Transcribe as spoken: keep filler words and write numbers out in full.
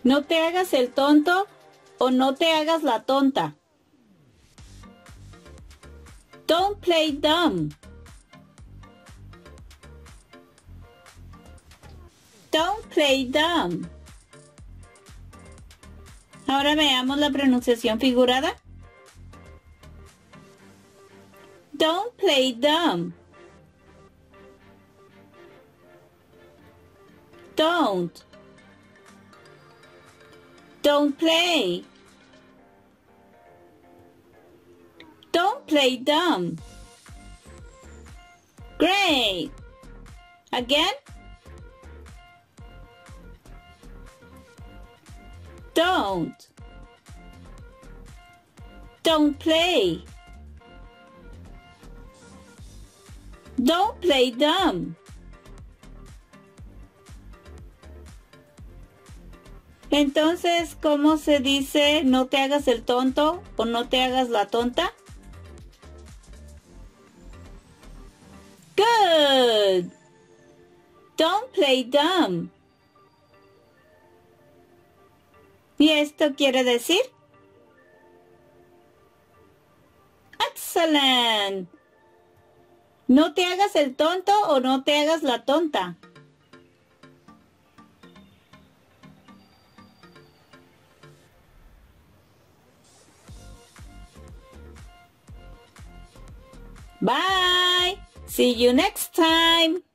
No te hagas el tonto o no te hagas la tonta. Don't play dumb. Don't play dumb. Ahora veamos la pronunciación figurada. Don't play dumb. Don't. Don't play. Don't play dumb. Great. Again. Don't. Don't play. Don't play dumb. Entonces, ¿cómo se dice no te hagas el tonto o no te hagas la tonta? Good. Don't play dumb. ¿Y esto quiere decir? Excellent. No te hagas el tonto o no te hagas la tonta. Bye. See you next time.